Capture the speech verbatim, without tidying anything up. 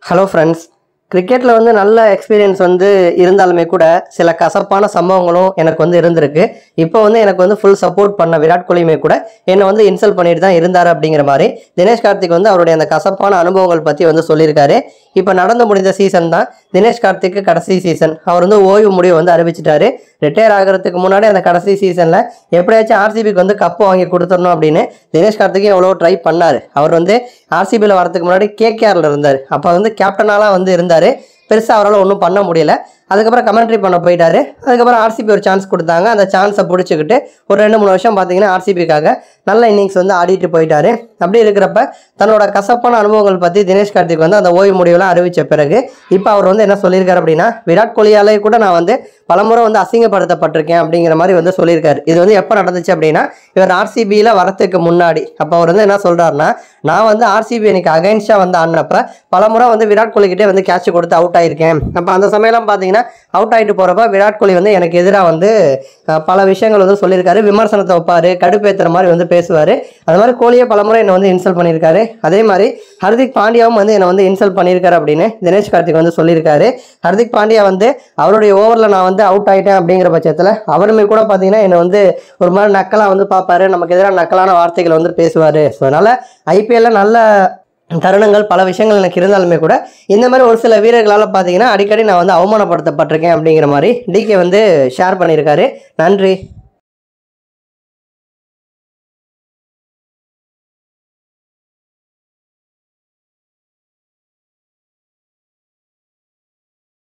Hello friends, கிரிக்கெட்டில் வந்து நல்ல எக்ஸ்பீரியன்ஸ் வந்து இருந்தாலுமே கூட சில கசப்பான சம்பவங்களும் எனக்கு வந்து இருந்திருக்கு. இப்போ வந்து எனக்கு வந்து ஃபுல் சப்போர்ட் பண்ண விராட் கோலியுமே கூட என்னை வந்து இன்சல்ட் பண்ணிட்டு தான் இருந்தார் அப்படிங்கிற மாதிரி தினேஷ் கார்த்திக் வந்து அவருடைய அந்த கசப்பான அனுபவங்கள் பற்றி வந்து சொல்லியிருக்காரு. இப்போ நடந்து முடிந்த சீசன் தான் தினேஷ் கார்த்திக்கு கடைசி சீசன். அவர் வந்து ஓய்வு முடிவு வந்து அறிவிச்சிட்டாரு. ரிட்டையர் ஆகிறதுக்கு முன்னாடி அந்த கடைசி சீசனில் எப்படியாச்சும் ஆர்சிபிக்கு வந்து கப்பு வாங்கி கொடுத்துடணும் அப்படின்னு தினேஷ் கார்த்திக்கும் எவ்வளோ ட்ரை பண்ணார். அவர் வந்து ஆர்சிபியில் வரதுக்கு முன்னாடி கேகேஆரில் இருந்தார். அப்போ வந்து கேப்டனாலாம் வந்து இருந்தார். பெருசாக அவரால் ஒன்றும் பண்ண முடியல. அதுக்கப்புறம் கமெண்ட்ரி பண்ண போயிட்டாரு. அதுக்கப்புறம் ஆர்சிபி ஒரு சான்ஸ் கொடுத்தாங்க. அந்த சான்ஸை பிடிச்சிக்கிட்டு ஒரு ரெண்டு மூணு வருஷம் பார்த்தீங்கன்னா ஆர்சிபிக்காக நல்ல இன்னிங்ஸ் வந்து ஆடிட்டு போயிட்டாரு. அப்படி இருக்கிறப்ப தன்னோட கசப்பான அனுபவங்கள் பற்றி தினேஷ் கார்த்திக் வந்து அந்த ஓய்வு முடிவுலாம் அறிவித்த பிறகு இப்போ அவர் வந்து என்ன சொல்லியிருக்காரு அப்படின்னா, விராட் கோலியாலே கூட நான் வந்து பலமுறை வந்து அசிங்கப்படுத்தப்பட்டிருக்கேன் அப்படிங்கிற மாதிரி வந்து சொல்லியிருக்காரு. இது வந்து எப்போ நடந்துச்சு அப்படின்னா, இவர் ஆர்சிபியில் வரத்துக்கு முன்னாடி. அப்போ அவர் வந்து என்ன சொல்கிறாருன்னா, நான் வந்து ஆர்சிபி எனக்கு அகைன்ஸ்டாக வந்து ஆடினப்ப பலமுறை வந்து விராட் கோலிக்கிட்டே வந்து கேட்ச் கொடுத்து அவுட் ஆயிருக்கேன். அப்போ அந்த சமயம்லாம் பார்த்தீங்கன்னா அவுட் ஆகிட்டு போகிறப்ப விராட் கோலி வந்து எனக்கு எதிராக வந்து பல விஷயங்கள் வந்து சொல்லியிருக்காரு. விமர்சனத்தை வைப்பார், கடுப்பேற்றுற மாதிரி வந்து பேசுவார். அது மாதிரி கோலியை பலமுறை என்னை வந்து இன்சல்ட் பண்ணியிருக்காரு. அதே மாதிரி ஹர்திக் பாண்டியாவும் வந்து என்னை வந்து இன்சல்ட் பண்ணியிருக்காரு அப்படின்னு தினேஷ் கார்த்திக் வந்து சொல்லியிருக்காரு. ஹர்திக் பாண்டியா வந்து அவருடைய ஓவரில் நான் வந்து அவுட் ஆகிட்டேன் அப்படிங்கிற பட்சத்தில் அவருமே கூட பார்த்தீங்கன்னா என்னை வந்து ஒரு மாதிரி நக்கலாக வந்து பார்ப்பாரு. நமக்கு எதிராக நக்கலான வார்த்தைகளை வந்து பேசுவார். ஸோ அதனால் ஐபிஎல்ல நல்ல தருணங்கள் பல விஷயங்கள் எனக்கு இருந்தாலுமே கூட இந்த மாதிரி ஒரு சில வீரர்களால் பார்த்தீங்கன்னா அடிக்கடி நான் வந்து அவமானப்படுத்தப்பட்டிருக்கேன் அப்படிங்கிற மாதிரி டிகே வந்து ஷேர் பண்ணியிருக்காரு. நன்றி.